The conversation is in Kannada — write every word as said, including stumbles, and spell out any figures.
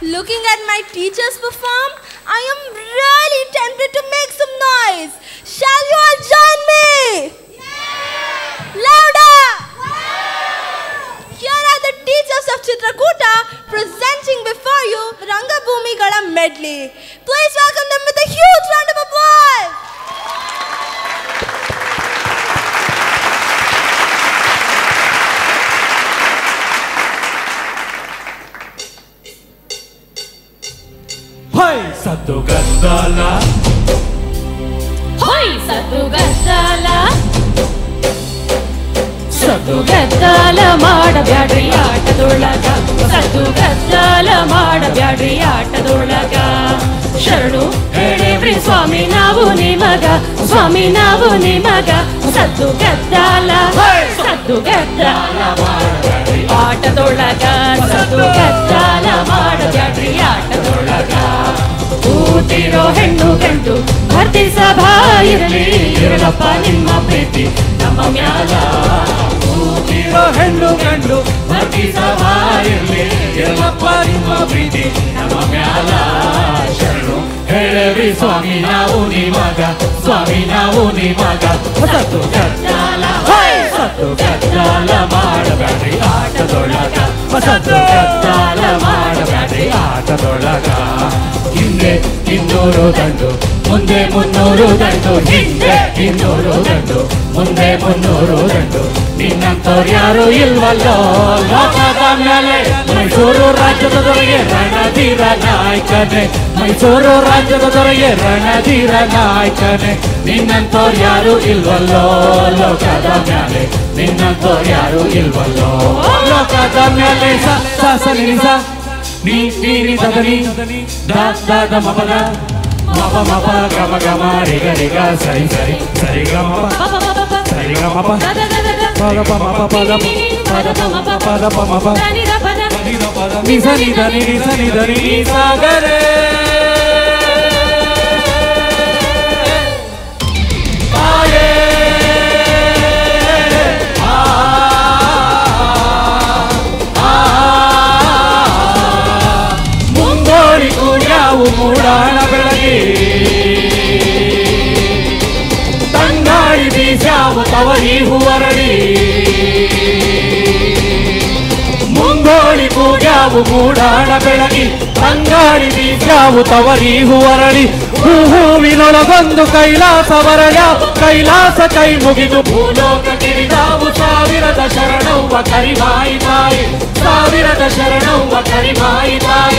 Looking at my teachers perform, I am really tempted to make some noise. Shall you all join me? Yeah. Louder! Yeah. Here are the teachers of Chitrakuta presenting before you Rangabhumigala medley. Please welcome them with a huge round of applause. Hoy Satu Gaddala, Hoy Satu Gaddala, Satu Gaddala ಮಾಡಬ್ಯಾಡ್ರಿ ಆಟದೊಳಗ, Satu Gaddala ಮಾಡಬ್ಯಾಡ್ರಿ ಆಟದೊಳಗ. ಶರಣು ಹೇಳೇವ್ರಿ ಸ್ವಾಮಿ ನಾವು ನಿಮಗ, ಸ್ವಾಮಿ ನಾವು ನಿಮಗ. Satu Gaddala, Satu Gaddala ಮಾಡಬ್ಯಾಡ್ರಿ ಆಟದೊಳಗ, Satu Gaddala ಮಾಡಬ್ಯಾಡ್ರಿ ಆಟದೊಳಗ. ಕೂತಿರೋ ಹೆಣ್ಣು ಗಂಡು ಭರ್ತಿ ಸಭಾ ಇರಲಿ, ಇರಲಪ್ಪ ನಿಮ್ಮ ಪ್ರೀತಿ ನಮ್ಮ ಮ್ಯಾಲ. ಕೂತಿರೋ ಹೆಣ್ಣು ಗಂಡು ಭರ್ತಿ ಸಭಾ ಇರಲಿ, ಇರಲಪ್ಪ ನಿಮ್ಮ ಪ್ರೀತಿ ನಮ್ಮ ಮ್ಯಾಲ. ಶರಣು ಹೇಳೇವ್ರಿ ಸ್ವಾಮಿ ನಾವು ನಿಮಗ, ಸ್ವಾಮಿ ನಾವು ನಿಮಗ. Satu Gaddala, Satu Gaddala ಮಾಡಬ್ಯಾಡ್ರಿ ಆಟದೊಳಗ, Satu Gaddala ಮಾಡಬ್ಯಾಡ್ರಿ ಆಟದೊಳಗ. ಹಿಂದೆ ಇನ್ನೂರು ದಂಡು, ಮುಂದೆ ಮುನ್ನೂರು ದಂಡು, ಹಿಂದೆ ಇನ್ನೂರು ದಂಡು, ಮುಂದೆ ಮುನ್ನೂರು ದಂಡು. ನಿನ್ನಂತವ್ರು ಯಾರು ಇಲ್ವಲ್ಲೋ ಲೋಕದ ಮೇಲೆ. ಮೈಸೂರು ರಾಜ್ಯದ ದೊರೆಗೆ ರಣಧೀರ ನಾಯಕನೇ, ಮೈಸೂರು ರಾಜ್ಯದ ದೊರೆಗೆ ರಣಧೀರ ನಾಯಕನೇ. ನಿನ್ನಂತವ್ರು ಯಾರು ಇಲ್ವಲ್ಲೋ ಲೋಕದ ಮೇಲೆ, ನಿನ್ನಂತವ್ರು ಯಾರು ಇಲ್ವಲ್ಲೋ ಲೋಕದ ಮೇಲೆ. ಸ ಸ ಸ ನಿ ಸ ನೀ ನೀರಿ ದದನಿ ದ ದ ದ ಮ ಪ ದ ಮ ಪ ಮ ಪ ಗ ಮ ಗ ಮ ರಿ ಗ ರಿ ಗ ಸರಿ ಸರಿ ಸರಿ ಗ ಮ ಪ ಸರಿ ಗ ಮ ಪ ಪ ದ ಪ ಮ ಪ ಪ ದ ಪ ದ ಪ ಮ ಪ ಪ ದ ಪ ಮ ಪ ನಿ ಸ ನಿ ದ ನಿ ನಿ ಸ ನಿ ದ ನಿ ನಿ ಸ ಗ ರೇ. ಮೂಡಾಣ ಬೆಳಗಿ ತಂಗಾಳಿ ಬೀಸಾವು ತವರಿ ಹೂವರಳಿ, ಮುಂಗೋಳಿ ಕೂಗ್ಯಾವು ಮೂಡಾಣ ಬೆಳಗಿ ತಂಗಾಳಿ ಬೀಸಾವು ತವರಿ ಹೂವರಳಿ. ಹೂ ಹೂವಿನೊಳಗೊಂದು ಕೈಲಾಸ ವರಳ, ಕೈಲಾಸ ಕೈ ಮುಗಿದು ಭೂಲೋಕ ಕಿರಿದಾವು. ಸಾವಿರದ ಶರಣವ್ವ ಕರಿಮಾಯಿ ತಾಯಿ, ಸಾವಿರದ ಶರಣವ್ವ ಕರಿಮಾಯಿ ತಾಯಿ.